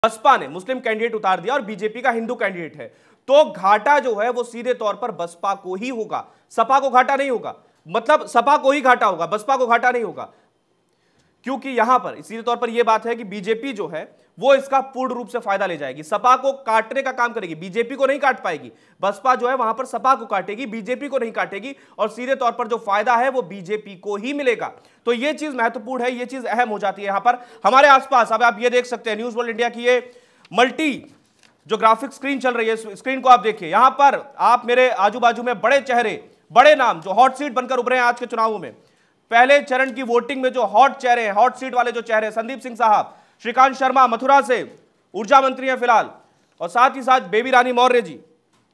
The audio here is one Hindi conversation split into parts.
बसपा ने मुस्लिम कैंडिडेट उतार दिया और बीजेपी का हिंदू कैंडिडेट है, तो घाटा जो है वो सीधे तौर पर बसपा को ही होगा, सपा को घाटा नहीं होगा। मतलब सपा को ही घाटा होगा, बसपा को घाटा नहीं होगा, क्योंकि यहां पर सीधे तौर पर यह बात है कि बीजेपी जो है वो इसका पूर्ण रूप से फायदा ले जाएगी, सपा को काटने का काम करेगी, बीजेपी को नहीं काट पाएगी। बसपा जो है वहां पर सपा को काटेगी, बीजेपी को नहीं काटेगी, और सीधे तौर पर जो फायदा है वो बीजेपी को ही मिलेगा। तो यह चीज महत्वपूर्ण है, यह चीज अहम हो जाती है। यहां पर हमारे आसपास अब आप ये देख सकते हैं, न्यूज वर्ल्ड इंडिया की ये मल्टी जो ग्राफिक स्क्रीन चल रही है, स्क्रीन को आप देखिए, यहां पर आप मेरे आजू बाजू में बड़े चेहरे, बड़े नाम जो हॉट सीट बनकर उभरे हैं आज के चुनावों में, पहले चरण की वोटिंग में जो हॉट चेहरे हैं, हॉट सीट वाले जो चेहरे, संदीप सिंह साहब, श्रीकांत शर्मा मथुरा से ऊर्जा मंत्री हैं फिलहाल, और साथ ही साथ बेबी रानी मौर्य जी,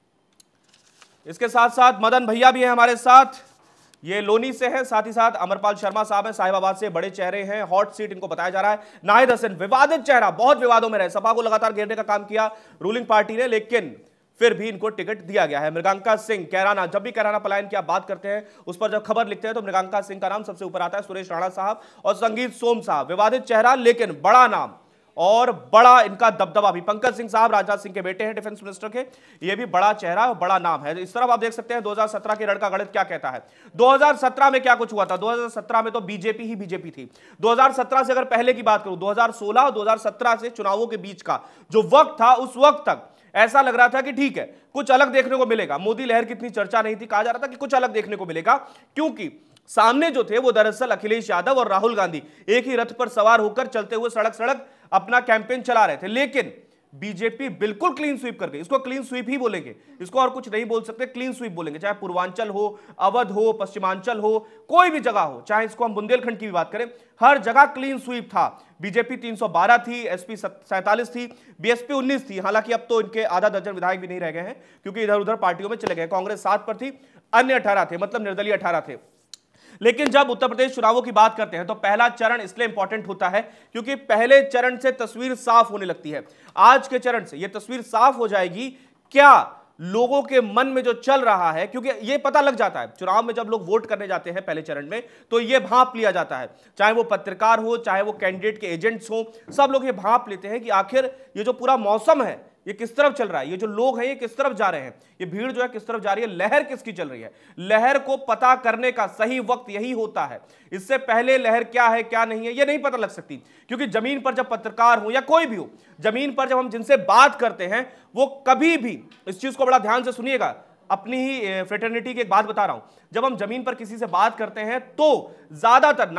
इसके साथ साथ मदन भैया भी हैं हमारे साथ, ये लोनी से है, साथ ही साथ अमरपाल शर्मा साहब हैं साहिबाबाद से, बड़े चेहरे हैं, हॉट सीट इनको बताया जा रहा है। नाहिद हसन विवादित चेहरा, बहुत विवादों में रहे, सपा को लगातार घेरने का काम किया रूलिंग पार्टी ने, लेकिन फिर भी इनको टिकट दिया गया है। मृगांका सिंह कैराना, जब भी कैराना पलायन की आप बात करते हैं, उस पर जब खबर लिखते हैं तो मृगांका सिंह का नाम सबसे ऊपर आता है, सुरेश राणा साहब और संगीत सोम साहब, विवादित चेहरा लेकिन बड़ा नाम और बड़ा इनका दबदबा भी। पंकज सिंह साहब राजनाथ सिंह के बेटे हैं, डिफेंस मिनिस्टर के, ये भी बड़ा चेहरा और बड़ा नाम है। इस तरफ आप देख सकते हैं 2017 के रण का गणित क्या कहता है। 2017 में क्या कुछ हुआ था, 2017 में तो बीजेपी ही बीजेपी थी। 2017 से अगर पहले की बात करूं, 2016 और 2017 से चुनावों के बीच का जो वक्त था, उस वक्त तक ऐसा लग रहा था कि ठीक है कुछ अलग देखने को मिलेगा। मोदी लहर की इतनी चर्चा नहीं थी, कहा जा रहा था कि कुछ अलग देखने को मिलेगा, क्योंकि सामने जो थे वो दरअसल अखिलेश यादव और राहुल गांधी एक ही रथ पर सवार होकर चलते हुए सड़क सड़क अपना कैंपेन चला रहे थे। लेकिन बीजेपी बिल्कुल क्लीन स्वीप कर गई, इसको क्लीन स्वीप ही बोलेंगे, इसको और कुछ नहीं बोल सकते, क्लीन स्वीप बोलेंगे। चाहे पूर्वांचल हो, अवध हो, पश्चिमांचल हो, कोई भी जगह हो, चाहे इसको हम बुंदेलखंड की भी बात करें, हर जगह क्लीन स्वीप था। बीजेपी 312 थी, एसपी 47 थी, बीएसपी 19 थी। हालांकि अब तो इनके आधा दर्जन विधायक भी नहीं रह गए हैं, क्योंकि इधर उधर पार्टियों में चले गए। कांग्रेस 7 पर थी, अन्य 18 थे, मतलब निर्दलीय 18 थे। लेकिन जब उत्तर प्रदेश चुनावों की बात करते हैं तो पहला चरण इसलिए इंपॉर्टेंट होता है क्योंकि पहले चरण से तस्वीर साफ होने लगती है। आज के चरण से यह तस्वीर साफ हो जाएगी, क्या लोगों के मन में जो चल रहा है, क्योंकि यह पता लग जाता है चुनाव में जब लोग वोट करने जाते हैं पहले चरण में, तो यह भांप लिया जाता है, चाहे वो पत्रकार हो, चाहे वो कैंडिडेट के एजेंट्स हो, सब लोग ये भांप लेते हैं कि आखिर ये जो पूरा मौसम है ये किस तरफ चल रहा है, ये जो लोग हैं ये किस तरफ जा रहे हैं, ये भीड़ जो है किस तरफ जा रही है, लहर किसकी चल रही है। लहर को पता करने का सही वक्त यही होता है। इससे पहले लहर क्या है क्या नहीं है ये नहीं पता लग सकती, क्योंकि जमीन पर जब पत्रकार हो या कोई भी हो, जमीन पर जब हम जिनसे बात करते हैं वो कभी भी, इस चीज को बड़ा ध्यान से सुनिएगा, अपनी ही फ्रेटर्निटी की एक बात बता रहा हूं, जब हम जमीन पर किसी से बात करते हैं तो ज्यादातर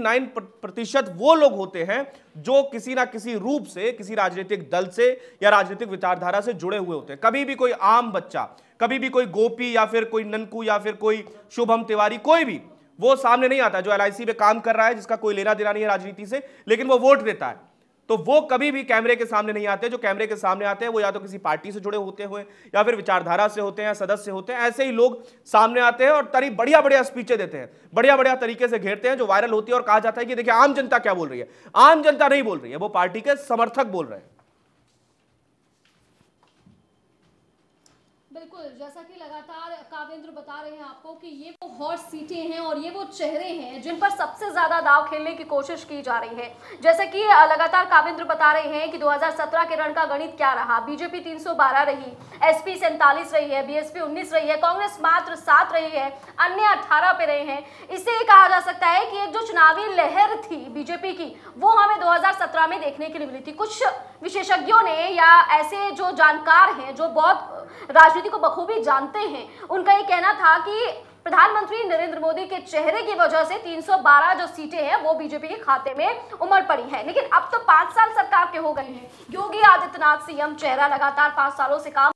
99% वो लोग होते हैं जो किसी ना किसी रूप से किसी राजनीतिक दल से या राजनीतिक विचारधारा से जुड़े हुए होते हैं। कभी भी कोई आम बच्चा, कभी भी कोई गोपी या फिर कोई ननकू या फिर कोई शुभम तिवारी, कोई भी वो सामने नहीं आता जो LIC में काम कर रहा है, जिसका कोई लेना देना नहीं है राजनीति से, लेकिन वो वोट देता है, तो वो कभी भी कैमरे के सामने नहीं आते। जो कैमरे के सामने आते हैं वो या तो किसी पार्टी से जुड़े होते हुए या फिर विचारधारा से होते हैं या सदस्य होते हैं। ऐसे ही लोग सामने आते हैं और बढ़िया बढ़िया स्पीचें देते हैं, बढ़िया बढ़िया तरीके से घेरते हैं, जो वायरल होती है और कहा जाता है कि देखिए आम जनता क्या बोल रही है। आम जनता नहीं बोल रही है, वो पार्टी के समर्थक बोल रहे हैं। बिल्कुल, जैसा कि लगातार कावेंद्र बता रहे हैं आपको कि ये वो हॉट सीटें हैं और ये वो चेहरे हैं जिन पर सबसे ज्यादा दाव खेलने की कोशिश की जा रही है। जैसे कि लगातार कावेंद्र बता रहे हैं कि 2017 के रण का गणित क्या रहा। बीजेपी 312 रही, एसपी 47 रही है, बीएसपी 19 रही है, कांग्रेस मात्र 7 रही है, अन्य 18 पे रहे हैं। इससे ये कहा जा सकता है कि एक जो चुनावी लहर थी बीजेपी की, वो हमें 2017 में देखने के लिए मिली थी। कुछ विशेषज्ञों ने या ऐसे जो जानकार हैं जो बहुत राजनीति को बखूबी जानते हैं, उनका ये कहना था कि प्रधानमंत्री नरेंद्र मोदी के चेहरे की वजह से 312 जो सीटें हैं वो बीजेपी के खाते में उमड़ पड़ी हैं। लेकिन अब तो 5 साल सरकार के हो गए हैं। योगी आदित्यनाथ सीएम चेहरा, लगातार 5 सालों से काम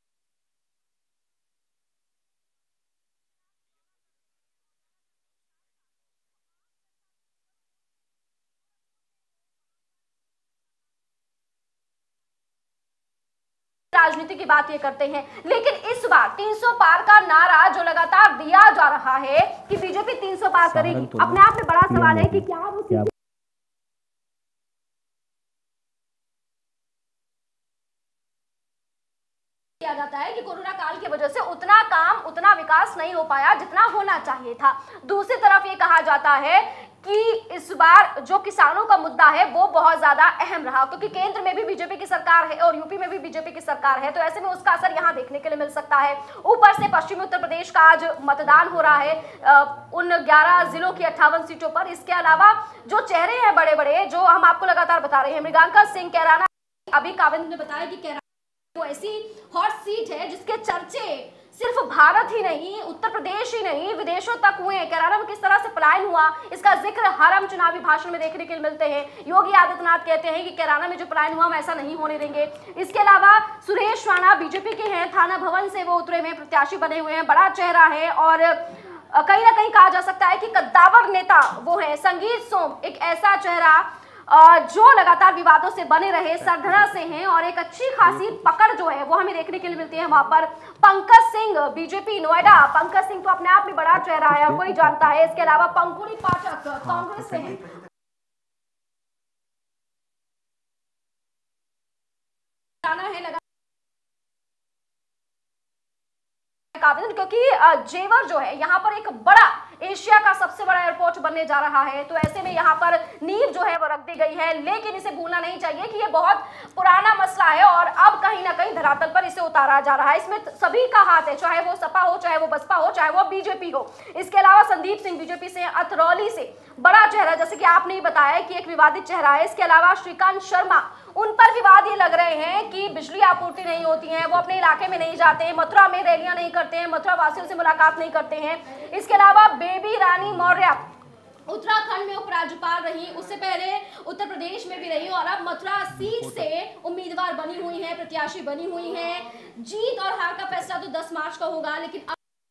राजनीति की बात ये करते हैं। लेकिन इस बार 300 पार का नारा जो लगातार दिया जा रहा है कि बीजेपी 300 पार करेगी, अपने आप में बड़ा सवाल है कि क्या वो किया जाता है कि कोरोना काल की वजह से उतना काम, उतना विकास नहीं हो पाया जितना होना चाहिए था। दूसरी तरफ ये कहा जाता है कि इस बार जो किसानों का मुद्दा है वो बहुत ज्यादा अहम रहा, क्योंकि केंद्र में भी बीजेपी की सरकार है और यूपी में भी बीजेपी की सरकार है, तो ऐसे में उसका असर यहाँ देखने के लिए मिल सकता है। ऊपर से पश्चिमी उत्तर प्रदेश का आज मतदान हो रहा है उन 11 जिलों की 58 सीटों पर। इसके अलावा जो चेहरे हैं बड़े बड़े, जो हम आपको लगातार बता रहे हैं, मृगांका सिंह कैराना, अभी काविंद्र ने बताया कि कैराना वो ऐसी हॉट सीट है जिसके चर्चे सिर्फ भारत ही नहीं, उत्तर प्रदेश ही नहीं, विदेशों तक हुए हैं। कैराना में किस तरह से पलायन हुआ, इसका जिक्र हर हम चुनावी भाषण में देखने के लिए मिलते हैं। योगी आदित्यनाथ कहते हैं कि कैराना में जो पलायन हुआ हम ऐसा नहीं होने देंगे। इसके अलावा सुरेश राणा बीजेपी के हैं, थाना भवन से वो उतरे हुए प्रत्याशी बने हुए हैं, बड़ा चेहरा है और कहीं ना कहीं कहा जा सकता है कि कद्दावर नेता वो है। संगीत सोम एक ऐसा चेहरा जो लगातार विवादों से बने रहे, सरधना से हैं और एक अच्छी खासी पकड़ जो है वो हमें देखने के लिए मिलती है वहां पर। पंकज सिंह बीजेपी नोएडा, पंकज सिंह तो अपने आप में बड़ा चेहरा है, कोई जानता है। इसके अलावा पंकुड़ी पाठक कांग्रेस से हैं, क्योंकि जेवर जो है यहाँ पर एक बड़ा एशिया का सबसे बड़ा एयरपोर्ट बनने जा रहा है, तो ऐसे में यहाँ पर नींव जो है वो रख दी गई है। लेकिन इसे भूलना नहीं चाहिए कि ये बहुत पुराना मसला है और अब कहीं ना कहीं धरातल पर इसे उतारा जा रहा है। इसमें सभी का हाथ है, चाहे वो सपा हो, चाहे वो बसपा हो, चाहे वो बीजेपी हो। इसके अलावा संदीप सिंह बीजेपी से, अतरौली से बड़ा चेहरा, जैसे कि आपने ही बताया कि एक विवादित चेहरा है। इसके अलावा श्रीकांत शर्मा, उन पर विवाद ये लग रहे हैं कि बिजली आपूर्ति नहीं होती है, वो अपने इलाके में नहीं जाते, मथुरा में रैलियां नहीं करते हैं, मथुरा वासियों से मुलाकात नहीं करते हैं। इसके अलावा बेबी रानी मौर्य उत्तराखंड में उपराज्यपाल रही, उससे पहले उत्तर प्रदेश में भी रही और अब मथुरा सीट से उम्मीदवार बनी हुई है, प्रत्याशी बनी हुई है। जीत और हार का फैसला तो 10 मार्च का होगा, लेकिन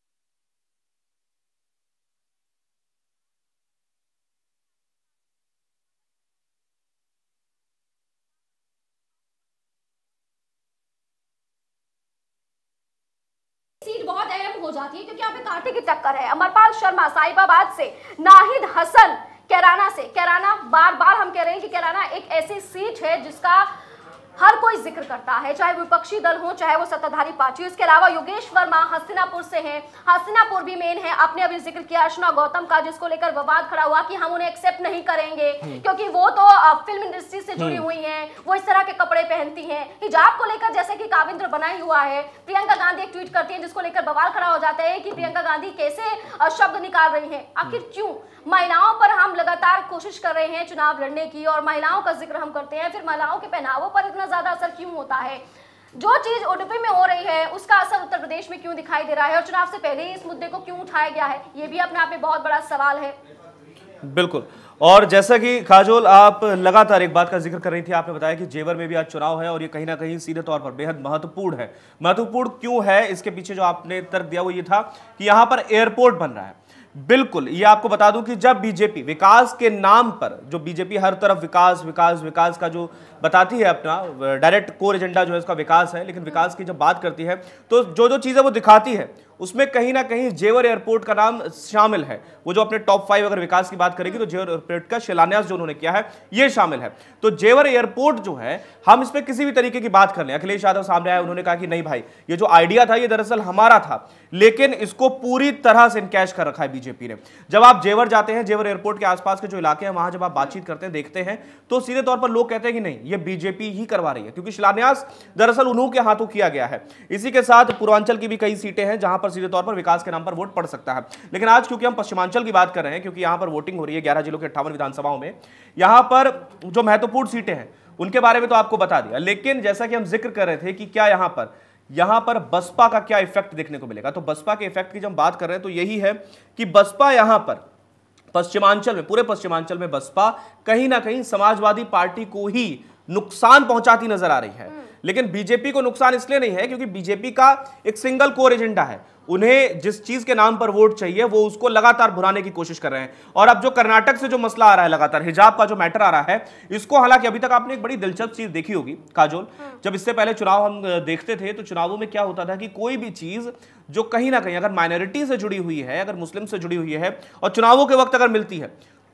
सीट बहुत अहम हो जाती है क्योंकि यहाँ पे कांटे की टक्कर है। अमरपाल शर्मा साहिबाबाद से, नाहिद हसन कैराना से। कैराना बार बार हम कह रहे हैं कि कैराना एक ऐसी सीट है जिसका हर कोई जिक्र करता है, चाहे विपक्षी दल हो, चाहे वो सत्ताधारी पार्टी हो। इसके अलावा योगेश वर्मा हस्तिनापुर से हैं, हस्तिनापुर भी मेन है। आपने अभी जिक्र किया अर्चना गौतम का, जिसको लेकर विवाद खड़ा हुआ कि हम उन्हें एक्सेप्ट नहीं करेंगे क्योंकि वो तो फिल्म इंडस्ट्री से जुड़ी हुई हैं, वो इस तरह के कपड़े पहनती हैं। हिजाब को लेकर जैसे कि काविंद्र बना ही हुआ है, प्रियंका गांधी एक ट्वीट करती है जिसको लेकर बवाल खड़ा हो जाता है कि प्रियंका गांधी कैसे शब्द निकाल रही हैं, आखिर क्यों? महिलाओं पर हम लगातार कोशिश कर रहे हैं चुनाव लड़ने की और महिलाओं का जिक्र हम करते हैं, फिर महिलाओं के पहनावों पर इतना ज्यादा असर क्यों होता है? जो चीज उडुपी में हो रही है उसका असर उत्तर प्रदेश में क्यों दिखाई दे रहा है और चुनाव से पहले ही इस मुद्दे को क्यों उठाया गया है, ये भी अपने आप में बहुत बड़ा सवाल है। बिल्कुल। और जैसा कि काजोल आप लगातार एक बात का जिक्र कर रही थी, आपने बताया कि जेवर में भी आज चुनाव है और ये कहीं ना कहीं सीधे तौर पर बेहद महत्वपूर्ण है। महत्वपूर्ण क्यों है, इसके पीछे जो आपने तर्क दिया वो ये था कि यहां पर एयरपोर्ट बन रहा है। बिल्कुल, ये आपको बता दूं कि जब बीजेपी विकास के नाम पर, जो बीजेपी हर तरफ विकास विकास विकास का जो बताती है, अपना डायरेक्ट कोर एजेंडा जो है उसका विकास है, लेकिन विकास की जब बात करती है तो जो जो चीजें वो दिखाती है उसमें कहीं ना कहीं जेवर एयरपोर्ट का नाम शामिल है। वो जो अपने टॉप 5 अगर विकास की बात करेगी तो जेवर एयरपोर्ट का शिलान्यास जो उन्होंने किया है ये शामिल है। तो जेवर एयरपोर्ट जो है, हम इस पर किसी भी तरीके की बात कर लें, अखिलेश यादव सामने आए, उन्होंने कहा कि नहीं भाई, ये जो आइडिया था ये दरअसल हमारा था, लेकिन इसको पूरी तरह से इनकैश कर रखा है बीजेपी ने। जब आप जेवर जाते हैं, जेवर एयरपोर्ट के आसपास के जो इलाके हैं वहां जब आप बातचीत करते हैं, देखते हैं, तो सीधे तौर पर लोग कहते हैं कि नहीं, ये बीजेपी ही करवा रही है, क्योंकि शिलान्यास दरअसल उन्हों के हाथों किया गया है। इसी के साथ पूर्वांचल की भी कई सीटें हैं जहां पर सीधे तौर पर विकास के नाम पर वोट पड़ सकता है। लेकिन आज क्योंकि हम पश्चिमांचल की बात कर रहे हैं, क्योंकि यहां पर वोटिंग हो रही है 11 जिलों के 58 विधानसभाओं में, यहां पर जो महत्वपूर्ण सीटें हैं उनके बारे में तो आपको बता दिया, लेकिन जैसा कि हम जिक्र कर रहे थे कि क्या यहां पर बसपा का क्या इफेक्ट देखने को मिलेगा, तो बसपा के इफेक्ट की जब बात कर रहे हैं तो यही है कि बसपा यहां पर पश्चिमांचल में, पूरे पश्चिमांचल में बसपा कहीं ना कहीं समाजवादी पार्टी को ही नुकसान पहुंचाती नजर आ रही है। लेकिन बीजेपी को नुकसान इसलिए नहीं है क्योंकि बीजेपी का एक सिंगल कोर एजेंडा है, उन्हें जिस चीज के नाम पर वोट चाहिए वो उसको लगातार भुनाने की कोशिश कर रहे हैं। और अब जो कर्नाटक से जो मसला आ रहा है, लगातार हिजाब का जो मैटर आ रहा है, इसको हालांकि अभी तक आपने एक बड़ी दिलचस्प चीज देखी होगी काजोल, जब इससे पहले चुनाव हम देखते थे तो चुनावों में क्या होता था कि कोई भी चीज जो कहीं ना कहीं अगर माइनॉरिटी से जुड़ी हुई है, अगर मुस्लिम से जुड़ी हुई है और चुनावों के वक्त अगर मिलती है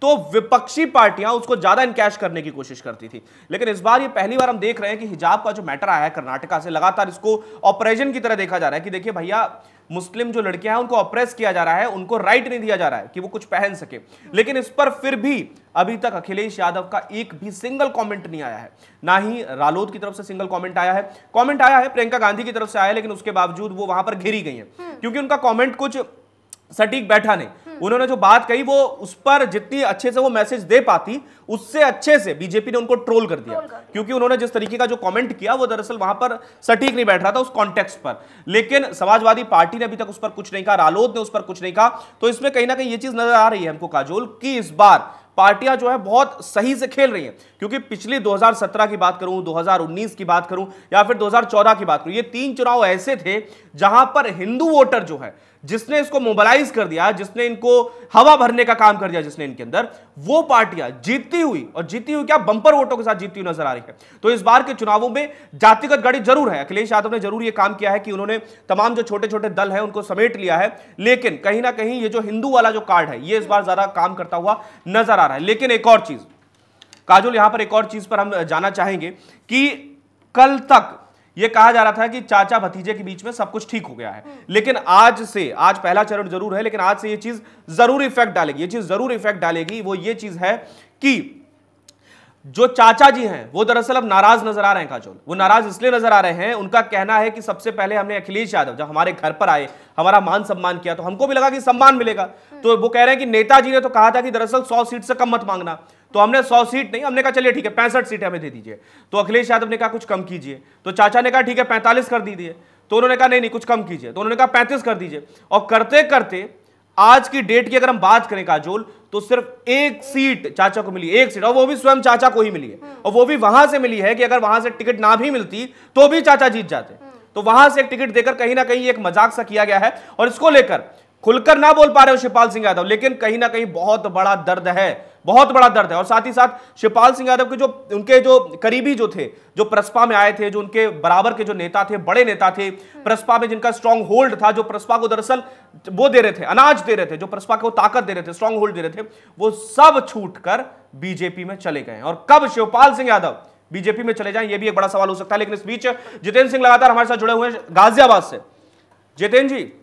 तो विपक्षी पार्टियां उसको ज्यादा इनकैश करने की कोशिश करती थी। लेकिन इस बार ये पहली बार हम देख रहे हैं कि हिजाब का जो मैटर आया है कर्नाटका से, लगातार इसको ऑपरेशन की तरह देखा जा रहा है कि देखिए भैया, मुस्लिम जो लड़कियां हैं उनको ऑप्रेस किया जा रहा है, उनको राइट नहीं दिया जा रहा है कि वो कुछ पहन सके। लेकिन इस पर फिर भी अभी तक अखिलेश यादव का एक भी सिंगल कमेंट नहीं आया है, ना ही रालोद की तरफ से सिंगल कमेंट आया है। कमेंट आया है प्रियंका गांधी की तरफ से आया है, लेकिन उसके बावजूद वो वहां पर घिरी गई है क्योंकि उनका कमेंट कुछ सटीक बैठा नहीं। उन्होंने जो बात कही वो उस पर जितनी अच्छे से वो मैसेज दे पाती, उससे अच्छे से बीजेपी ने उनको ट्रोल कर दिया, क्योंकि उन्होंने जिस तरीके का जो कमेंट किया वो दरअसल वहां पर सटीक नहीं बैठ रहा था उस कॉन्टेक्स्ट पर। लेकिन समाजवादी पार्टी ने अभी तक उस पर कुछ नहीं कहा, रालोद ने उस पर कुछ नहीं कहा। तो इसमें कहीं ना कहीं ये चीज नजर आ रही है हमको काजोल कि इस बार पार्टियां जो है बहुत सही से खेल रही हैं, क्योंकि पिछली 2017 की बात करूं, 2019 की बात करूं या फिर 2014 की बात करूं, ये 3 चुनाव ऐसे थे जहां पर हिंदू वोटर जो है, जिसने इसको मोबिलाइज कर दिया, जिसने इनको हवा भरने का काम कर दिया, जिसने इनके अंदर, वो पार्टियां जीतती हुई, और जीती हुई क्या, बंपर वोटों के साथ जीतती हुई नजर आ रही है। तो इस बार के चुनावों में जातिगत गाड़ी जरूर है, अखिलेश यादव ने जरूर ये काम किया है कि उन्होंने तमाम जो छोटे छोटे दल है उनको समेट लिया है, लेकिन कहीं ना कहीं ये जो हिंदू वाला जो कार्ड है ये इस बार ज्यादा काम करता हुआ नजर आ रहा है। लेकिन एक और चीज काजोल, यहां पर एक और चीज पर हम जाना चाहेंगे कि कल तक यह कहा जा रहा था कि चाचा भतीजे के बीच में सब कुछ ठीक हो गया है, लेकिन आज पहला चरण जरूर है, लेकिन आज से यह चीज जरूर इफेक्ट डालेगी। ये चीज जरूर इफेक्ट डालेगी, वो ये चीज है कि जो चाचा जी हैं वो दरअसल अब नाराज नजर आ रहे हैं काजोल। वो नाराज इसलिए नजर आ रहे हैं, उनका कहना है कि सबसे पहले हमने अखिलेश यादव जब हमारे घर पर आए, हमारा मान सम्मान किया, तो हमको भी लगा कि सम्मान मिलेगा। तो वो कह रहे हैं कि नेताजी ने तो कहा था कि दरअसल 100 सीट से कम मत मांगना, तो हमने 100 सीट नहीं, हमने कहा चलिए ठीक है 65 सीटें हमें दे दीजिए। तो अखिलेश यादव ने कहा कुछ कम कीजिए, तो चाचा ने कहा ठीक है 45 कर दीजिए, तो उन्होंने कहा नहीं कुछ कम कीजिए, तो उन्होंने कहा 35 कर दीजिए। और करते करते आज की डेट की अगर हम बात करें काजोल, तो सिर्फ 1 सीट चाचा को मिली, 1 सीट, और वो भी स्वयं चाचा को ही मिली है, और वो भी वहां से मिली है कि अगर वहां से टिकट ना भी मिलती तो भी चाचा जीत जाते। तो वहां से एक टिकट देकर कहीं ना कहीं एक मजाक सा किया गया है, और इसको लेकर खुलकर ना बोल पा रहे हो शिवपाल सिंह यादव, लेकिन कहीं ना कहीं बहुत बड़ा दर्द है, बहुत बड़ा दर्द है। और साथ ही साथ शिवपाल सिंह यादव के जो उनके जो करीबी जो थे, जो प्रसपा में आए थे, जो उनके बराबर के जो नेता थे, बड़े नेता थे प्रसपा में, जिनका स्ट्रांग होल्ड था, जो प्रसपा को दरअसल वो दे रहे थे, अनाज दे रहे थे, जो प्रसपा को ताकत दे रहे थे, स्ट्रांग होल्ड दे रहे थे, वो सब छूटकर बीजेपी में चले गए। और कब शिवपाल सिंह यादव बीजेपी में चले जाएं, यह भी एक बड़ा सवाल हो सकता है। लेकिन इस बीच जितेंद्र सिंह लगातार हमारे साथ जुड़े हुए हैं गाजियाबाद से। जितेंद्र जी,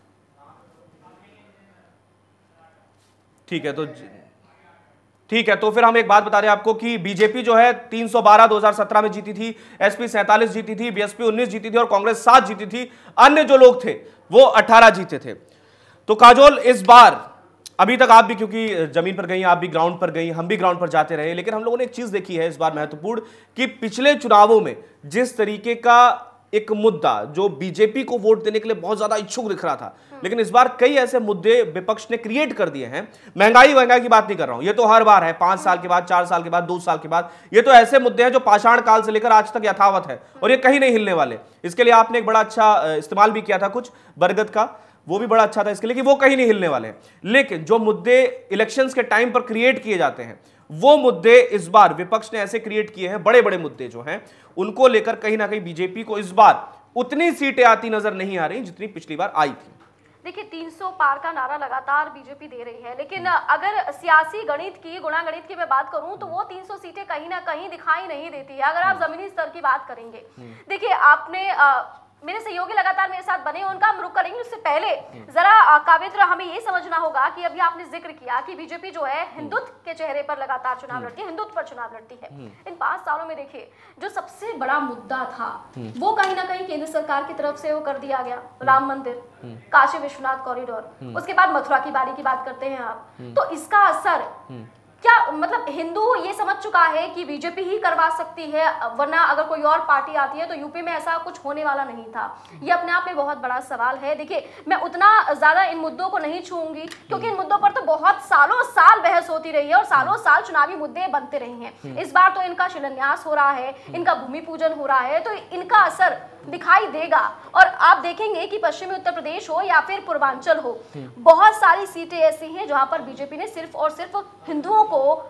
ठीक है, तो फिर हम एक बात बता दें आपको कि बीजेपी जो है 312 2017 में जीती थी, एसपी 47 जीती थी, बीएसपी 19 जीती थी और कांग्रेस 7 जीती थी। अन्य जो लोग थे वो 18 जीते थे। तो काजोल, इस बार अभी तक आप भी क्योंकि जमीन पर गई, आप भी ग्राउंड पर गई, हम भी ग्राउंड पर जाते रहे, लेकिन हम लोगों ने एक चीज देखी है इस बार महत्वपूर्ण, कि पिछले चुनावों में जिस तरीके का एक मुद्दा जो बीजेपी को वोट देने के लिए बहुत ज्यादा इच्छुक दिख रहा था, लेकिन इस बार कई ऐसे मुद्दे विपक्ष ने क्रिएट कर दिए हैं। महंगाई की बात नहीं कर रहा हूं, ये तो हर बार है, 5 साल के बाद, 4 साल के बाद, 2 साल के बाद, ये तो ऐसे मुद्दे हैं जो पाषाण काल से लेकर आज तक यथावत है और ये कहीं नहीं हिलने वाले। इसके लिए आपने एक बड़ा अच्छा इस्तेमाल भी किया था कुछ बरगद का, वो भी बड़ा अच्छा था इसके लिए कि वो कहीं नहीं हिलने वाले हैं। लेकिन जो मुद्दे इलेक्शंस के टाइम पर क्रिएट किए जाते हैं, वो मुद्दे इस बार विपक्ष ने ऐसे क्रिएट किए हैं, बड़े बड़े मुद्दे जो हैं, उनको लेकर कहीं ना कहीं बीजेपी को इस बार उतनी सीटें आती नजर नहीं आ रही जितनी पिछली बार आई थी। देखिए 300 पार का नारा लगातार बीजेपी दे रही है, लेकिन अगर सियासी गणित की, गुणा गणित की मैं बात करूं तो वो 300 सीटें कहीं ना कहीं दिखाई नहीं देती है अगर आप जमीनी स्तर की बात करेंगे। देखिए आपने मेरे सहयोगी लगातार मेरे साथ बने, उनका हम रुख करेंगे। उससे पहले जरा काव्येंद्र, हमें ये समझना होगा कि अभी आपने जिक्र किया कि बीजेपी जो है हिंदुत्व के चेहरे पर लगातार चुनाव लड़ती है, हिंदुत्व पर चुनाव लड़ती है। इन 5 सालों में देखिए जो सबसे बड़ा मुद्दा था वो कहीं ना कहीं केंद्र सरकार की तरफ से वो कर दिया गया, राम मंदिर, काशी विश्वनाथ कॉरिडोर, उसके बाद मथुरा की बारी की बात करते हैं आप, तो इसका असर क्या, मतलब हिंदू ये समझ चुका है कि बीजेपी ही करवा सकती है, वरना अगर कोई और पार्टी आती है तो यूपी में ऐसा कुछ होने वाला नहीं था। ये अपने आप में बहुत बड़ा सवाल है। देखिए मैं उतना ज्यादा इन मुद्दों को नहीं छूंगी क्योंकि इन मुद्दों पर तो बहुत सालों साल बहस होती रही है और सालों साल चुनावी मुद्दे बनते रहे हैं। इस बार तो इनका शिलान्यास हो रहा है, इनका भूमि पूजन हो रहा है, तो इनका असर दिखाई देगा। और आप देखेंगे कि पश्चिमी उत्तर प्रदेश हो या फिर पूर्वांचल हो, बहुत सारी सीटें ऐसी हैं जहां पर बीजेपी ने सिर्फ और सिर्फ हिंदुओं को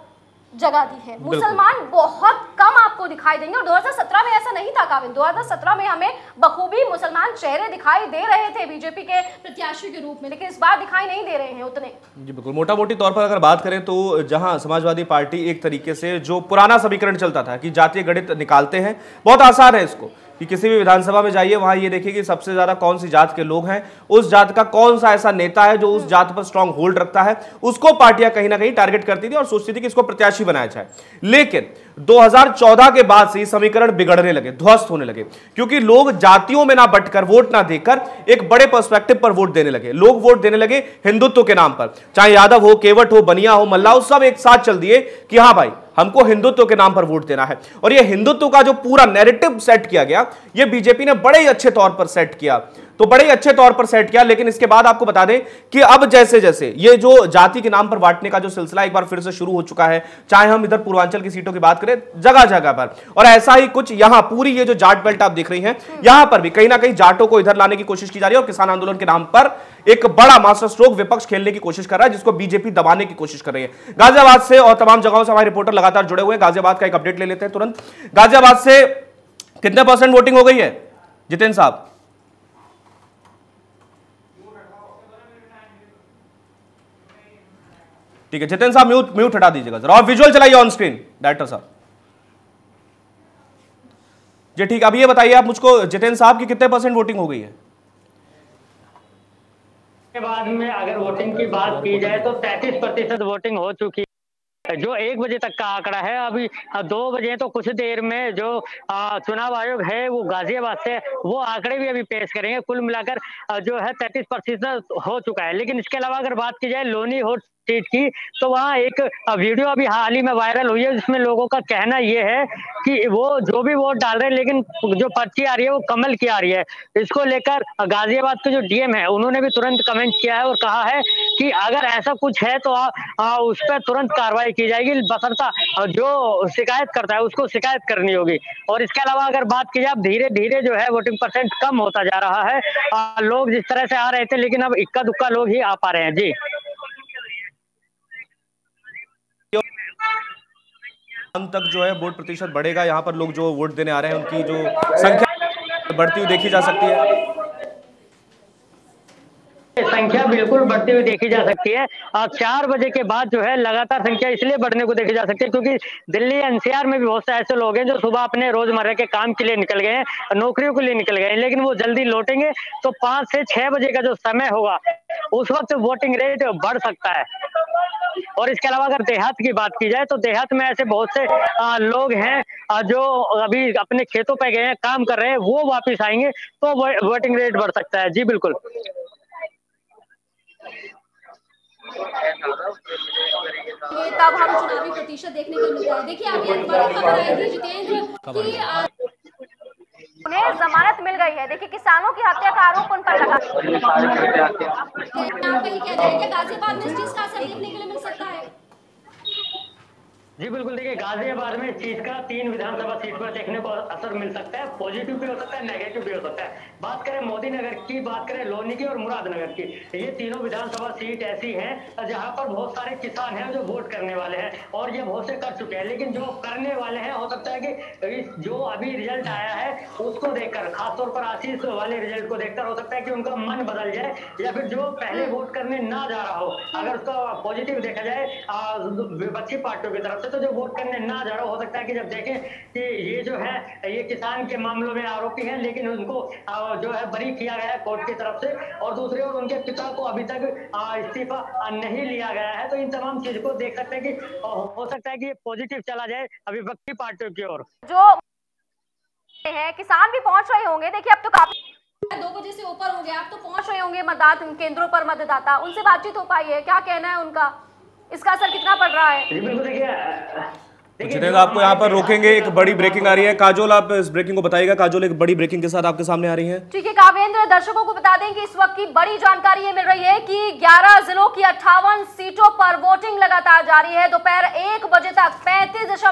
जगह दी है। मुसलमान बहुत कम आपको दिखाई देंगे और 2017 में ऐसा नहीं था काविंद। 2017 में हमें बखूबी मुसलमान चेहरे दिखाई दे रहे थे बीजेपी के प्रत्याशी के रूप में, लेकिन इस बार दिखाई नहीं दे रहे हैं उतने। जी बिल्कुल, मोटा मोटी तौर पर अगर बात करें तो जहां समाजवादी पार्टी एक तरीके से जो पुराना समीकरण चलता था कि जातीय गणित निकालते हैं, बहुत आसान है इसको कि किसी भी विधानसभा में जाइए, वहां ये देखिए कि सबसे ज्यादा कौन सी जात के लोग हैं, उस जात का कौन सा ऐसा नेता है जो उस जात पर स्ट्रांग होल्ड रखता है, उसको पार्टियां कहीं ना कहीं टारगेट करती थी और सोचती थी कि इसको प्रत्याशी बनाया जाए। लेकिन 2014 के बाद से ये समीकरण बिगड़ने लगे, ध्वस्त होने लगे, क्योंकि लोग जातियों में ना बंटकर, वोट ना देकर एक बड़े पर्सपेक्टिव पर वोट देने लगे। लोग वोट देने लगे हिंदुत्व के नाम पर, चाहे यादव हो, केवट हो, बनिया हो, मल्ला हो, सब एक साथ चल दिए कि हाँ भाई हमको हिंदुत्व के नाम पर वोट देना है। और ये हिंदुत्व का जो पूरा नैरेटिव सेट किया गया, ये बीजेपी ने बड़े ही अच्छे तौर पर सेट किया, तो बड़े ही अच्छे तौर पर सेट किया। लेकिन इसके बाद आपको बता दें कि अब जैसे जैसे ये जो जाति के नाम पर बांटने का जो सिलसिला एक बार फिर से शुरू हो चुका है, चाहे हम इधर पूर्वांचल की सीटों की बात करें, जगह जगह पर, और ऐसा ही कुछ यहां पूरी ये जो जाट बेल्ट आप देख रही हैं, यहां पर भी कहीं ना कहीं जाटों को इधर लाने की कोशिश की जा रही है और किसान आंदोलन के नाम पर एक बड़ा मास्टर स्ट्रोक विपक्ष खेलने की कोशिश कर रहा है, जिसको बीजेपी दबाने की कोशिश कर रही है। गाजियाबाद से और तमाम जगहों से हमारे रिपोर्टर लगातार जुड़े हुए हैं। गाजियाबाद का एक अपडेट ले लेते हैं तुरंत। गाजियाबाद से कितने % वोटिंग हो गई है जितेंद्र साहब? ठीक है जितेंद्र साहब, म्यूट हटा दीजिएगा जरा और विजुअल चलाइए ऑन स्क्रीन डायरेक्टर साहब जी। ठीक, अब ये बताइए आप मुझको जितेंद्र साहब की कितने % वोटिंग हो गई है? के बाद में अगर वोटिंग की बात की जाए तो 33% वोटिंग हो चुकी है, जो 1 बजे तक का आंकड़ा है। अभी 2 बजे तो कुछ देर में जो चुनाव आयोग है वो गाजियाबाद से वो आंकड़े भी अभी पेश करेंगे। कुल मिलाकर जो है 33% हो चुका है। लेकिन इसके अलावा अगर बात की जाए लोनी हॉट सीट की, तो वहाँ एक वीडियो अभी हाल ही में वायरल हुई है, जिसमें लोगों का कहना ये है कि वो जो भी वोट डाल रहे हैं, लेकिन जो पर्ची आ रही है वो कमल की आ रही है। इसको लेकर गाजियाबाद के जो डीएम है उन्होंने भी तुरंत कमेंट किया है और कहा है कि अगर ऐसा कुछ है तो उस पर तुरंत कार्रवाई की जाएगी, बशर्ता जो शिकायत करता है उसको शिकायत करनी होगी। और इसके अलावा अगर बात की जाए, धीरे धीरे जो है वोटिंग % कम होता जा रहा है। लोग जिस तरह से आ रहे थे, लेकिन अब इक्का दुक्का लोग ही आ पा रहे हैं। जी तक जो है वोट प्रतिशत बढ़ेगा, यहाँ पर लोग जो वोट देने आ रहे हैं उनकी जो संख्या बढ़ती हुई देखी जा सकती है। संख्या बिल्कुल बढ़ती हुई देखी जा सकती है। 4 बजे के बाद जो है लगातार संख्या इसलिए बढ़ने को देखी जा सकती है क्योंकि दिल्ली एनसीआर में भी बहुत से ऐसे लोग हैं जो सुबह अपने रोजमर्रा के काम के लिए निकल गए हैं, नौकरियों के लिए निकल गए हैं, लेकिन वो जल्दी लौटेंगे तो 5 से 6 बजे का जो समय होगा उस वक्त वोटिंग रेट बढ़ सकता है। और इसके अलावा अगर देहात की बात की जाए तो देहात में ऐसे बहुत से लोग हैं जो अभी अपने खेतों पे गए हैं, काम कर रहे हैं, वो वापस आएंगे तो वोटिंग रेट बढ़ सकता है। जी बिल्कुल। तब हम चुनावी प्रतिशत देखने को मिलता है। देखिए अभी एक बड़ी खबर आई थी जितेंद्र कि उन्हें जमानत मिल गई है। देखिए किसानों की हत्या का आरोप उन पर लगा। आपका ये कहना है कि गाजियाबाद में इस चीज का असर देखने के लिए मिल सकता है? जी बिल्कुल, देखिए गाजियाबाद में इस चीज का 3 विधानसभा सीट पर देखने को असर मिल सकता है। पॉजिटिव भी हो सकता है, नेगेटिव भी हो सकता है। बात करें मोदी नगर की, बात करें लोनी की और मुरादनगर की, ये तीनों विधानसभा सीट ऐसी हैं जहां पर बहुत सारे किसान हैं जो वोट करने वाले हैं और ये बहुत से कर चुके हैं। लेकिन जो करने वाले हैं, हो सकता है कि जो अभी रिजल्ट आया है उसको देखकर, खासतौर पर आशीष वाले रिजल्ट को देखकर हो सकता है कि उनका मन बदल जाए, या फिर जो पहले वोट करने ना जा रहा हो, अगर उसका पॉजिटिव देखा जाए विपक्षी पार्टियों की तरफ से, तो जो वोट करने ना जा रहा हो सकता है कि जब देखें कि ये जो है ये किसान के मामलों में आरोपी हैं, लेकिन उनको जो है बरी किया गया है कोर्ट की तरफ से, और दूसरी ओर उनके पिता को अभी तक इस्तीफा नहीं लिया गया है। तो इन तमाम चीज को देख सकते हैं कि हो सकता है कि ये पॉजिटिव चला जाए विपक्षी पार्टियों की ओर। जो है किसान भी पहुंच रहे होंगे। देखिए अब तो काफी 2 बजे से ऊपर हो गया, अब तो पहुंच रहे होंगे मतदान केंद्रों पर मतदाता, उनसे बातचीत हो पाई है? क्या कहना है उनका, इसका असर कितना पड़ रहा है? जी बिल्कुल, जितेंद्र आपको यहाँ पर रोकेंगे, एक बड़ी ब्रेकिंग आ रही है। काजोल आप इस ब्रेकिंग को बताइएगा। काजोल एक बड़ी ब्रेकिंग के साथ आपके सामने आ रही है। ठीक है कावेंद्र, दर्शकों को बता दें कि इस वक्त की बड़ी जानकारी ये मिल रही है कि 11 जिलों की 58 सीटों पर वोटिंग लगातार जारी है। दोपहर 1 बजे तक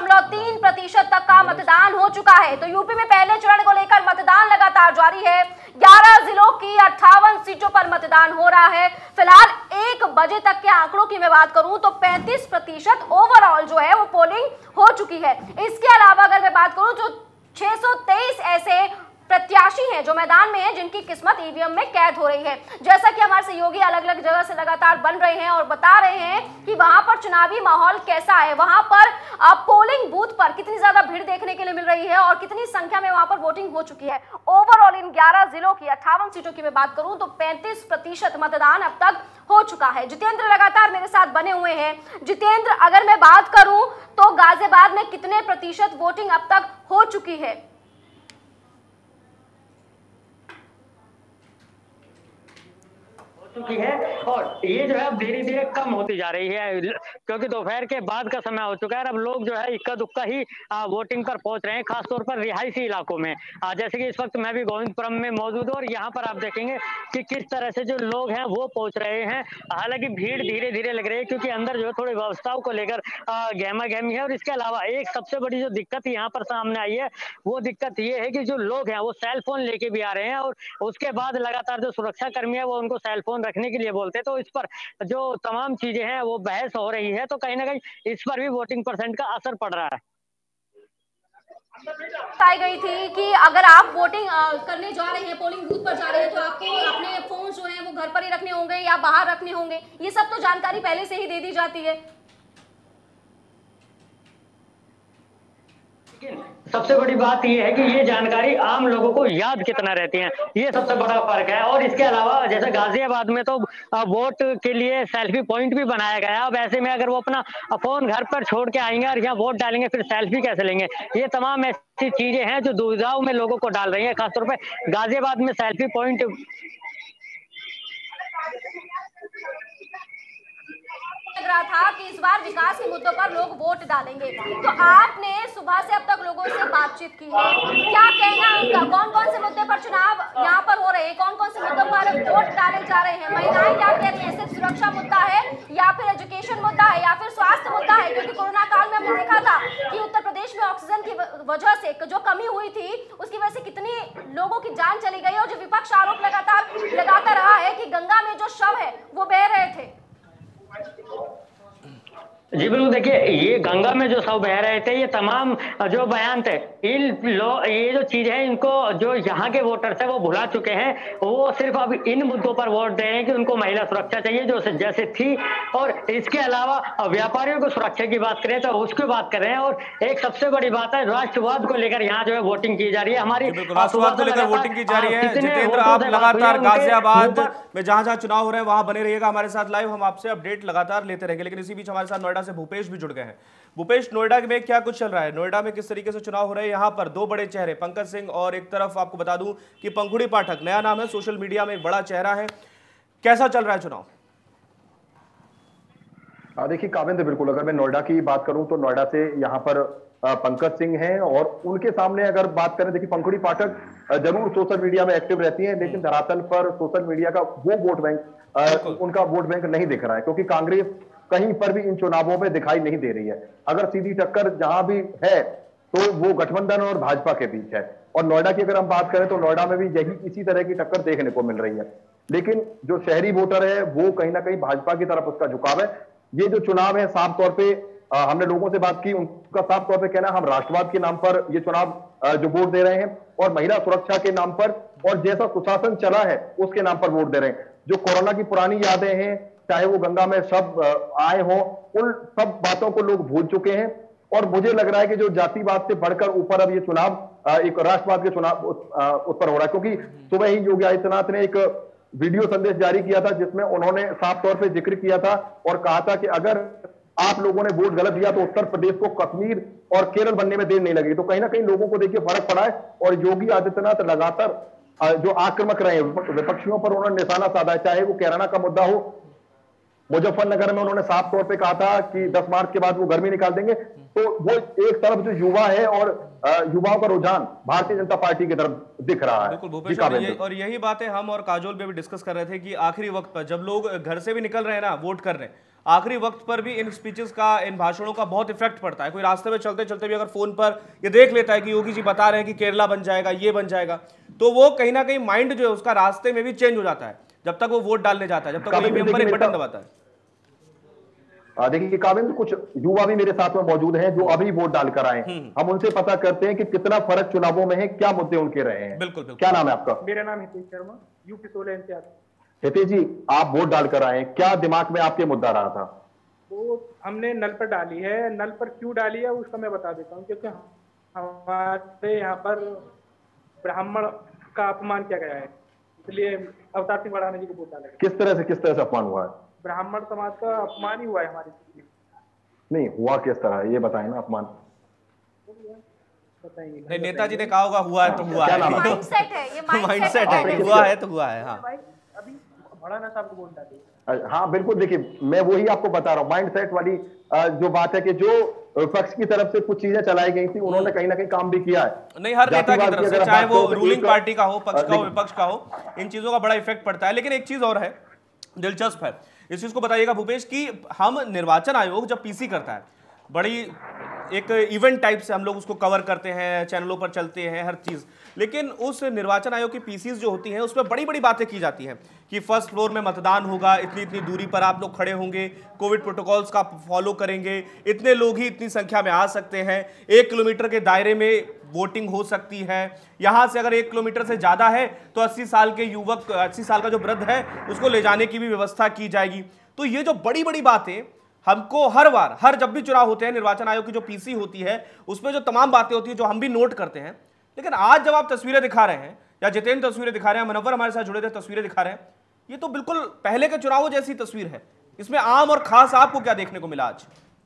35.3% तक का मतदान हो चुका है। तो यूपी में पहले चरण को लेकर मतदान लगातार जारी है। 11 जिलों की 58 सीटों पर मतदान हो रहा है। फिलहाल 1 बजे तक के आंकड़ों की मैं बात करूं तो 35% ओवरऑल जो है वो पोलिंग हो चुकी है। इसके अलावा अगर मैं बात करूं तो 623 ऐसे प्रत्याशी हैं जो मैदान में हैं जिनकी किस्मत ईवीएम में कैद हो रही है। जैसा कि हमारे सहयोगी अलग अलग जगह से लगातार बन रहे हैं और बता रहे हैं कि वहां पर चुनावी माहौल कैसा है, वहां पर पोलिंग बूथ पर कितनी ज्यादा भीड़ देखने के लिए मिल रही है और कितनी संख्या में वहां पर वोटिंग हो चुकी है। ओवरऑल इन 11 जिलों की 58 सीटों की मैं बात करूं तो 35% मतदान अब तक हो चुका है। जितेंद्र लगातार मेरे साथ बने हुए हैं। जितेंद्र, अगर मैं बात करूं तो गाजियाबाद में कितने प्रतिशत वोटिंग अब तक हो चुकी है? चुकी है और ये जो है अब धीरे धीरे कम होती जा रही है, क्योंकि दोपहर के बाद का समय हो चुका है। अब लोग जो है इक्का दुक्का ही वोटिंग पर पहुंच रहे हैं, खासतौर पर रिहायशी इलाकों में। जैसे कि इस वक्त मैं भी गोविंदपुरम में मौजूद हूँ और यहाँ पर आप देखेंगे कि किस तरह से जो लोग हैं वो पहुंच रहे हैं। हालांकि भीड़ धीरे धीरे लग रही है क्योंकि अंदर जो है थोड़ी व्यवस्थाओं को लेकर गहमा गहमी है। और इसके अलावा एक सबसे बड़ी जो दिक्कत यहाँ पर सामने आई है वो दिक्कत ये है कि जो लोग हैं वो सेल फोन लेके भी आ रहे हैं और उसके बाद लगातार जो सुरक्षा कर्मी है वो उनको सेल फोन रखने के लिए बोलते हैं। तो इस पर जो तमाम चीजें हैं वो बहस हो रही है, तो कहीं ना कहीं इस पर भी वोटिंग परसेंट का असर पड़ रहा है। बताई गई थी कि अगर आप वोटिंग करने जा रहे हैं, पोलिंग बूथ पर जा रहे हैं, तो आपको अपने फोन जो हैं वो घर पर ही रखने होंगे या बाहर रखने होंगे। ये सब तो जानकारी पहले से ही दे दी जाती है। सबसे बड़ी बात यह है कि ये जानकारी आम लोगों को याद कितना रहती है, ये सबसे बड़ा फर्क है। और इसके अलावा जैसे गाजियाबाद में तो वोट के लिए सेल्फी पॉइंट भी बनाया गया है। अब ऐसे में अगर वो अपना फोन घर पर छोड़ के आएंगे और यहाँ वोट डालेंगे फिर सेल्फी कैसे लेंगे, ये तमाम ऐसी चीजें हैं जो दुविधाओं में लोगों को डाल रही है। खासतौर पर गाजियाबाद में सेल्फी पॉइंट लग रहा था कि इस बार विकास के मुद्दों पर लोग वोट डालेंगे। तो आपने सुबह से अब तक लोगों से बातचीत की है, क्या कहना है उनका? कौन कौन से मुद्दे पर चुनाव यहाँ पर हो रहे हैं, कौन कौन से मुद्दों पर वोट डाले जा रहे हैं? महिलाएं क्या कह रही हैं? सिर्फ सुरक्षा मुद्दा है या फिर एजुकेशन मुद्दा है या फिर स्वास्थ्य मुद्दा है? क्योंकि कोरोना काल में हमने देखा था कि उत्तर प्रदेश में ऑक्सीजन की वजह से जो कमी हुई थी उसकी वजह से कितनी लोगों की जान चली गई। और जो विपक्ष आरोप लगातार लगाता रहा है कि गंगा में जो शव है वो बह रहे थे। जी बिल्कुल, देखिए ये गंगा में जो शव बह रहे थे, ये तमाम जो बयान थे, ये जो चीज है इनको जो यहाँ के वोटर्स है वो भुला चुके हैं। वो सिर्फ अब इन मुद्दों पर वोट दे रहे हैं कि उनको महिला सुरक्षा चाहिए जो जैसे थी, और इसके अलावा व्यापारियों को सुरक्षा की बात करें तो उसकी बात कर रहे हैं। और एक सबसे बड़ी बात है राष्ट्रवाद को लेकर यहाँ जो है वोटिंग की जा रही है। हमारी राष्ट्रवाद को लेकर वोटिंग की जा रही है। जितेंद्र, आप लगातार गाजियाबाद में जहां जहां चुनाव हो रहे हैं वहां बने रहिएगा हमारे साथ लाइव, हम आपसे अपडेट लगातार लेते रहेंगे। लेकिन इसी बीच हमारे साथ नोएडा से भूपेश भी जुड़ गए हैं। भूपेश, नोएडा में क्या कुछ चल रहा है? नोएडा में किस तरीके से चुनाव हो रहे हैं? यहाँ पर दो बड़े चेहरे, पंकज सिंह और एक तरफ आपको बता दूं कि पंखुड़ी पाठक, नया नाम है, सोशल मीडिया में एक बड़ा चेहरा है। कैसा चल रहा है चुनाव? देखिए काविंद्र, बिल्कुल अगर मैं नोएडा की बात करूं तो नोएडा से यहाँ पर पंकज सिंह हैं और उनके सामने अगर बात करें, देखिए पंखुड़ी पाठक जरूर सोशल मीडिया में एक्टिव रहती हैं, लेकिन धरातल पर सोशल मीडिया का वो वोट बैंक, उनका वोट बैंक नहीं दिख रहा है, क्योंकि कांग्रेस कहीं पर भी इन चुनावों में दिखाई नहीं दे रही है। अगर सीधी टक्कर जहां भी है तो वो गठबंधन और भाजपा के बीच है। और नोएडा की अगर हम बात करें तो नोएडा में भी यही इसी तरह की टक्कर देखने को मिल रही है। लेकिन जो शहरी वोटर है वो कहीं ना कहीं भाजपा की तरफ उसका झुकाव है। ये जो चुनाव है साफ तौर पे हमने लोगों से बात की, उनका साफ तौर पे कहना हम राष्ट्रवाद के नाम पर ये चुनाव जो वोट दे रहे हैं और महिला सुरक्षा के नाम पर और जैसा सुशासन चला है उसके नाम पर वोट दे रहे हैं। जो कोरोना की पुरानी यादें हैं, चाहे वो गंगा में सब आए हो, उन सब बातों को लोग भूल चुके हैं। और मुझे लग रहा है कि जो जातिवाद से बढ़कर ऊपर अब ये चुनाव एक राष्ट्रवाद के चुनाव उस पर हो रहा है, क्योंकि सुबह ही योगी आदित्यनाथ ने एक वीडियो संदेश जारी किया था जिसमें उन्होंने साफ तौर पे जिक्र किया था और कहा था कि अगर आप लोगों ने वोट गलत दिया तो उत्तर प्रदेश को कश्मीर और केरल बनने में देर नहीं लगेगी। तो कहीं ना कहीं लोगों को देखिए फर्क पड़ा है और योगी आदित्यनाथ लगातार जो आक्रामक रहे विपक्षियों पर उन्होंने निशाना साधा है, चाहे वो कैराना का मुद्दा हो, मुजफ्फरनगर में उन्होंने साफ तौर पे कहा था कि 10 मार्च के बाद वो गर्मी निकाल देंगे। तो वो एक तरफ जो युवा है और युवाओं का रुझान भारतीय जनता पार्टी की तरफ दिख रहा है। बिल्कुल भूपेश, और यही बातें हम और काजोल में भी डिस्कस कर रहे थे कि आखिरी वक्त पर जब लोग घर से भी निकल रहे हैं ना वोट कर रहे हैं, आखिरी वक्त पर भी इन स्पीचेस का, इन भाषणों का बहुत इफेक्ट पड़ता है। कोई रास्ते में चलते चलते भी अगर फोन पर ये देख लेता है कि योगी जी बता रहे हैं कि केरला बन जाएगा, ये बन जाएगा, तो वो कहीं ना कहीं माइंड जो है उसका रास्ते में भी चेंज हो जाता है जब तक वो वोट डालने जाता है, जब तक वो ईवीएम पर एक बटन दबाता है। देखिए काविंद्र, कुछ युवा भी मेरे साथ में मौजूद हैं जो अभी वोट डालकर आए। हम उनसे पता करते हैं कि कितना फर्क चुनावों में है, क्या मुद्दे उनके रहे हैं। बिल्कुल बिल्कुल। क्या नाम है आपका? मेरा नाम हितेश शर्मा, यूपी 16 इंचार्ज। हितेश जी, आप वोट डालकर आए, क्या दिमाग में आपके मुद्दा रहा था? वो हमने नल पर डाली है। नल पर क्यों डाली है उसका मैं बता देता हूँ। क्योंकि हमारे यहाँ पर ब्राह्मण का अपमान किया गया है, इसलिए अवतार सिंह बढ़ाने जी को वोट डाला। किस तरह से अपमान हुआ है? ब्राह्मण समाज का अपमान ही हुआ है हमारी। नहीं हुआ किस तरह, ये बताएं ना। अपमान नहीं, नेताजी ने कहा होगा हुआ है तो हुआ है। माइंडसेट है, ये माइंडसेट है कि हुआ है तो हुआ है। हाँ अभी भड़ाना साहब को वोट डाली। हाँ बिल्कुल, देखिए मैं वही आपको बता रहा हूँ, माइंडसेट वाली जो बात है कि जो विपक्ष की तरफ से कुछ चीजें चलाई गई थी, उन्होंने कहीं ना कहीं काम भी किया है। नहीं, हर नेता की तरफ से, चाहे वो रूलिंग पार्टी का हो, पक्ष का हो, विपक्ष का हो, इन चीजों का बड़ा इफेक्ट पड़ता है। लेकिन एक चीज और है, दिलचस्प है, इस चीज को बताइएगा भूपेश, कि हम निर्वाचन आयोग जब पीसी करता है, बड़ी एक इवेंट टाइप से हम लोग उसको कवर करते हैं, चैनलों पर चलते हैं हर चीज, लेकिन उस निर्वाचन आयोग की पीसीज जो होती हैं उसमें बड़ी बड़ी बातें की जाती हैं कि फर्स्ट फ्लोर में मतदान होगा, इतनी इतनी दूरी पर आप लोग खड़े होंगे, कोविड प्रोटोकॉल्स का फॉलो करेंगे, इतने लोग ही इतनी संख्या में आ सकते हैं, 1 किलोमीटर के दायरे में वोटिंग हो सकती है, यहां से अगर 1 किलोमीटर से ज्यादा है तो 80 साल के युवक, 80 साल का जो वृद्ध है उसको ले जाने की भी व्यवस्था की जाएगी। तो ये जो बड़ी बड़ी बातें हमको हर बार, हर जब भी चुनाव होते हैं, निर्वाचन आयोग की जो पीसी होती है उसमें जो तमाम बातें होती है जो हम भी नोट करते हैं, लेकिन आज जब आप तस्वीरें दिखा रहे हैं, या जितेंद्र तस्वीरें दिखा रहे हैं, मनव्वर हमारे साथ जुड़े थे तस्वीरें दिखा रहे हैं, ये तो बिल्कुल पहले के चुनावों जैसी तस्वीर है। इसमें आम और खास आपको क्या देखने को मिला आज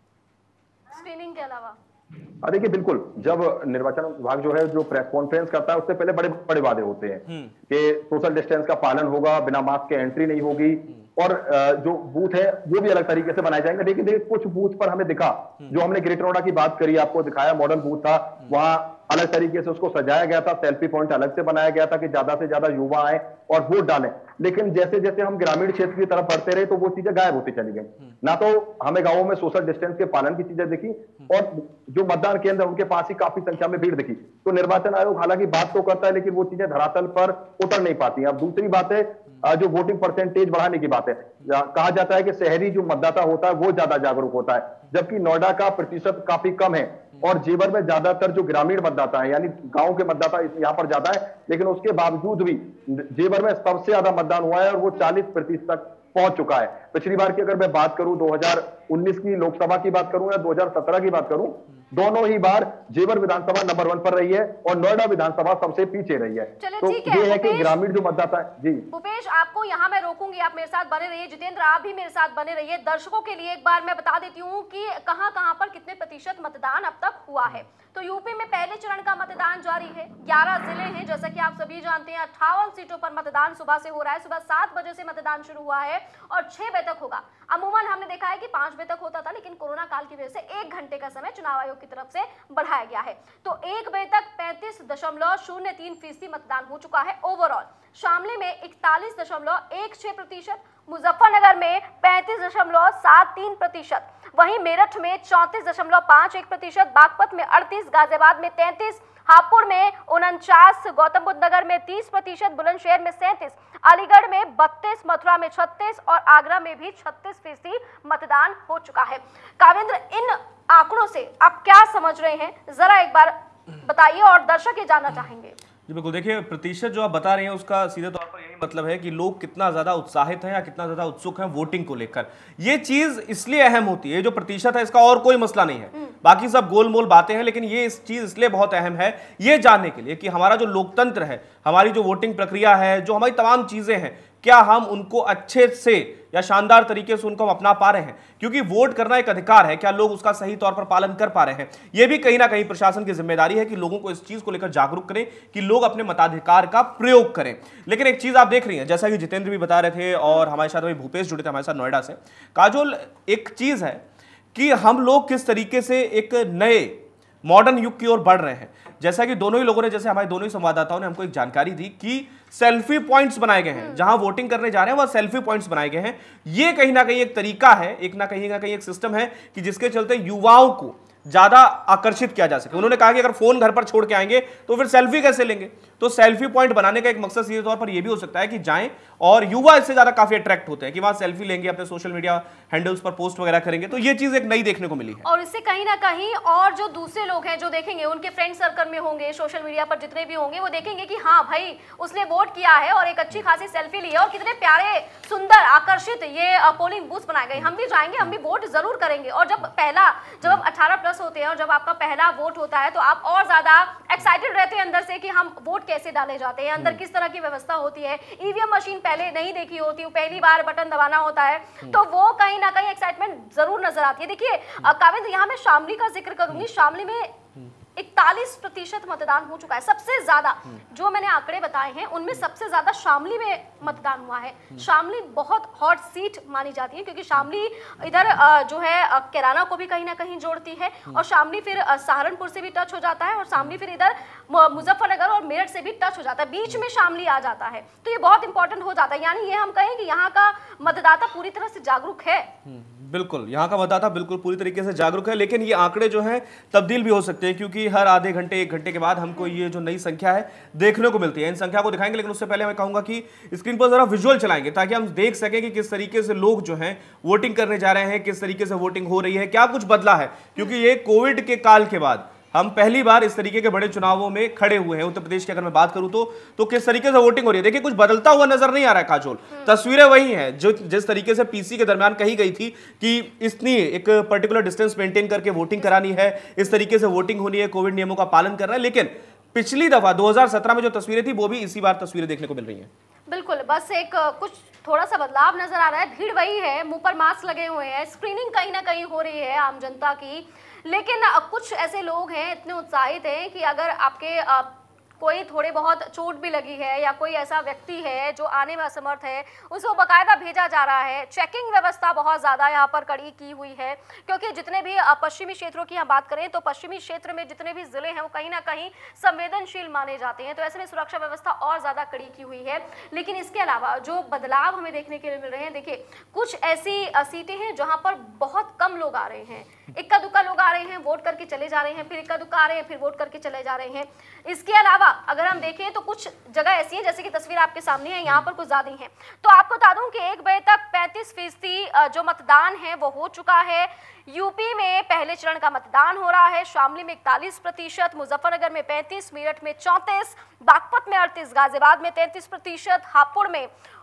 स्क्रीनिंग के अलावा? देखिए बिल्कुल, जब निर्वाचन विभाग जो है जो प्रेस कॉन्फ्रेंस करता है उससे पहले बड़े बड़े वादे होते हैं कि सोशल डिस्टेंस का पालन होगा, बिना मास्क के एंट्री नहीं होगी, और जो बूथ है वो भी अलग तरीके से बनाए जाएंगे। लेकिन देखिए कुछ बूथ पर हमें दिखा, जो हमने ग्रेटर नोएडा की बात करी, आपको दिखाया, मॉडल बूथ था, वहां अलग तरीके से उसको सजाया गया था, सेल्फी पॉइंट अलग से बनाया गया था कि ज्यादा से ज्यादा युवा आए और वोट डालें। लेकिन जैसे जैसे हम ग्रामीण क्षेत्र की तरफ बढ़ते रहे तो वो चीजें गायब होती चली गई। ना तो हमें गांवों में सोशल डिस्टेंस के पालन की चीजें दिखी, और जो मतदान केंद्र उनके पास ही काफी संख्या में भीड़ दिखी। तो निर्वाचन आयोग हालांकि बात तो करता है लेकिन वो चीजें धरातल पर उतर नहीं पाती। अब दूसरी बात है जो वोटिंग परसेंटेज बढ़ाने की बात है, कहा जाता है कि शहरी जो मतदाता होता है वो ज्यादा जागरूक होता है, जबकि नोएडा का प्रतिशत काफी कम है, और जेवर में ज्यादातर जो ग्रामीण मतदाता है यानी गांव के मतदाता यहाँ पर ज्यादा है, लेकिन उसके बावजूद भी जेवर में सबसे ज्यादा मतदान हुआ है और वो 40% तक पहुंच चुका है। पिछली बार की अगर मैं बात करूं, 2019 की लोकसभा की बात करूं या 2017 की बात करूं, दोनों ही बार जेवर विधानसभा नंबर 1 पर रही है और नोएडा विधानसभा सबसे पीछे रही है। तो ये है कि ग्रामीण जो मतदाता है। जी भूपेश, आपको यहाँ मैं रोकूंगी, आप मेरे साथ बने रहिए। जितेंद्र, आप भी मेरे साथ बने रहिए। दर्शकों के लिए एक बार मैं बता देती हूँ कि कहां पर कितने प्रतिशत मतदान अब तक हुआ है। तो यूपी में पहले चरण का मतदान जारी है, 11 जिले हैं, जैसा कि आप सभी जानते हैं। 58 सीटों पर मतदान सुबह से हो रहा है। सुबह 7 बजे से मतदान शुरू हुआ है और 6 बजे तक होगा। अमूमन हमने देखा है कि 5 बजे तक होता था, लेकिन कोरोना काल की वजह से 1 घंटे का समय चुनाव आयोग की तरफ से बढ़ाया गया है। तो 1 बजे तक 35.03% मतदान हो चुका है ओवरऑल। शामली में 41.16%, मुजफ्फरनगर में 35.73%, वहीं मेरठ में 34.51%, बागपत में 38%, गाजियाबाद में 33%, हापुड़ में 49%, गौतम बुद्ध नगर में 30%, बुलंदशहर में 37%, अलीगढ़ में 32%, मथुरा में 36% और आगरा में भी 36% मतदान हो चुका है। कावेंद्र, इन आंकड़ों से आप क्या समझ रहे हैं, जरा एक बार बताइए, और दर्शक ये जानना चाहेंगे। जी बिल्कुल, देखिए प्रतिशत जो आप बता रहे हैं उसका सीधे तौर पर यही मतलब है कि लोग कितना ज्यादा उत्साहित हैं या कितना ज्यादा उत्सुक हैं वोटिंग को लेकर। ये चीज इसलिए अहम होती है, जो प्रतिशत है इसका और कोई मसला नहीं है, बाकी सब गोलमोल बातें हैं, लेकिन ये इस चीज इसलिए बहुत अहम है ये जानने के लिए कि हमारा जो लोकतंत्र है, हमारी जो वोटिंग प्रक्रिया है, जो हमारी तमाम चीजें हैं, क्या हम उनको अच्छे से या शानदार तरीके से उनको हम अपना पा रहे हैं। क्योंकि वोट करना एक अधिकार है, क्या लोग उसका सही तौर पर पालन कर पा रहे हैं। यह भी कहीं ना कहीं प्रशासन की जिम्मेदारी है कि लोगों को इस चीज को लेकर जागरूक करें कि लोग अपने मताधिकार का प्रयोग करें। लेकिन एक चीज आप देख रही हैं, जैसा कि जितेंद्र भी बता रहे थे और हमारे साथ अभी भूपेश जुड़े थे हमारे साथ नोएडा से, काजोल, एक चीज है कि हम लोग किस तरीके से एक नए मॉडर्न युग की ओर बढ़ रहे हैं। जैसा कि दोनों ही लोगों ने, जैसे हमारे दोनों ही संवाददाताओं ने हमको एक जानकारी दी कि सेल्फी पॉइंट्स बनाए गए हैं, जहां वोटिंग करने जा रहे हैं वहां सेल्फी पॉइंट्स बनाए गए हैं। ये कहीं ना कहीं एक तरीका है, एक ना कहीं एक सिस्टम है कि जिसके चलते युवाओं को ज्यादा आकर्षित किया जा सके। उन्होंने कहा कि अगर फोन घर पर छोड़ के आएंगे तो फिर सेल्फी कैसे लेंगे, तो सेल्फी पॉइंट बनाने का एक मकसद सीधे तौर पर यह भी हो सकता है कि जाएं, और युवा इससे ज्यादा काफी अट्रैक्ट होते हैं कि वहां सेल्फी लेंगे, अपने सोशल मीडिया हैंडल्स पर पोस्ट वगैरह करेंगे। तो ये चीज एक नई देखने को मिली है। और इससे कहीं ना कहीं और जो दूसरे लोग हैं जो देखेंगे, उनके फ्रेंड सर्कल में होंगे, सोशल मीडिया पर जितने भी होंगे, वो देखेंगे कि हाँ भाई उसने वोट किया है और एक अच्छी खासी सेल्फी ली है और कितने प्यारे, सुंदर, आकर्षित ये पोलिंग बूथ बनाए गए, हम भी जाएंगे, हम भी वोट जरूर करेंगे। और जब आप 18+ होते हैं और जब आपका पहला वोट होता है तो आप और ज्यादा एक्साइटेड रहते हैं अंदर से कि हम वोट कैसे डाले जाते हैं, अंदर किस तरह की व्यवस्था होती है। ईवीएम मशीन पहले नहीं देखी होती, पहली बार बटन दबाना होता है, तो वो कहीं ना कहीं एक्साइटमेंट जरूर नजर आती है। देखिए काविंद्र, यहाँ मैं शामली का जिक्र करूंगी। शामली में 41% मतदान हो चुका है। सबसे ज्यादा जो मैंने आंकड़े बताए हैं उनमें सबसे ज्यादा शामली में मतदान हुआ है। शामली बहुत हॉट सीट मानी जाती है क्योंकि शामली इधर जो है कैराना को भी कहीं ना कहीं जोड़ती है, और शामली फिर सहारनपुर से भी टच हो जाता है, और शामली फिर इधर मुजफ्फरनगर और मेरठ से भी टच हो जाता है, बीच में शामली आ जाता है। तो ये बहुत इंपॉर्टेंट हो जाता है, यानी ये हम कहें कि यहाँ का मतदाता पूरी तरह से जागरूक है। बिल्कुल, यहाँ का मतदाता बिल्कुल पूरी तरीके से जागरूक है, लेकिन ये आंकड़े जो हैं तब्दील भी हो सकते हैं क्योंकि हर आधे घंटे 1 घंटे के बाद हमको ये जो नई संख्या है देखने को मिलती है। इन संख्या को दिखाएंगे, लेकिन उससे पहले मैं कहूंगा कि स्क्रीन पर जरा विजुअल चलाएंगे ताकि हम देख सकें कि किस तरीके से लोग जो हैं वोटिंग करने जा रहे हैं, किस तरीके से वोटिंग हो रही है, क्या कुछ बदला है। क्योंकि ये कोविड के काल के बाद हम पहली बार इस तरीके के बड़े चुनावों में खड़े हुए हैं। उत्तर प्रदेश की अगर मैं बात करूं तो किस तरीके से वोटिंग हो रही है, देखिए कुछ बदलता हुआ नजर नहीं आ रहा है। काजोल, तस्वीरें वही हैं जो जिस तरीके से पीसी के दरमियान कही गई थी कि इतनी एक पर्टिकुलर डिस्टेंस मेंटेन करके वोटिंग करानी है, इस तरीके से वोटिंग होनी है, कोविड नियमों का पालन करना है। लेकिन पिछली दफा 2017 में जो तस्वीरें थी वो भी इसी बार तस्वीरें देखने को मिल रही हैं। बिल्कुल, बस एक कुछ थोड़ा सा बदलाव नजर आ रहा है। भीड़ वही है, मुंह पर मास्क लगे हुए हैं, स्क्रीनिंग कहीं ना कहीं हो रही है आम जनता की, लेकिन कुछ ऐसे लोग हैं इतने उत्साहित हैं कि अगर आपके कोई थोड़े बहुत चोट भी लगी है या कोई ऐसा व्यक्ति है जो आने में असमर्थ है, उसको बकायदा भेजा जा रहा है। चेकिंग व्यवस्था बहुत ज़्यादा यहाँ पर कड़ी की हुई है क्योंकि जितने भी पश्चिमी क्षेत्रों की हम बात करें तो पश्चिमी क्षेत्र में जितने भी ज़िले हैं वो कहीं ना कहीं संवेदनशील माने जाते हैं, तो ऐसे में सुरक्षा व्यवस्था और ज़्यादा कड़ी की हुई है। लेकिन इसके अलावा जो बदलाव हमें देखने के लिए मिल रहे हैं, देखिए कुछ ऐसी सीटें हैं जहाँ पर बहुत कम लोग आ रहे हैं, इक्का दुक्का लोग आ रहे हैं, वोट करके चले जा रहे हैं, फिर इक्का दुक्का आ रहे हैं, फिर वोट करके चले जा रहे हैं। इसके अलावा अगर हम देखें तो कुछ जगह ऐसी है, जैसे कि तस्वीर आपके सामने है, यहाँ पर कुछ ज्यादा है। तो आपको बता दूं कि 1 बजे तक 35% जो मतदान है वो हो चुका है। यूपी में पहले चरण का मतदान हो रहा है। शामली में 41%, मुजफ्फरनगर में 35%, मेरठ में 34%, बागपत में 38%, गाजियाबाद में 33%, हापुड़ में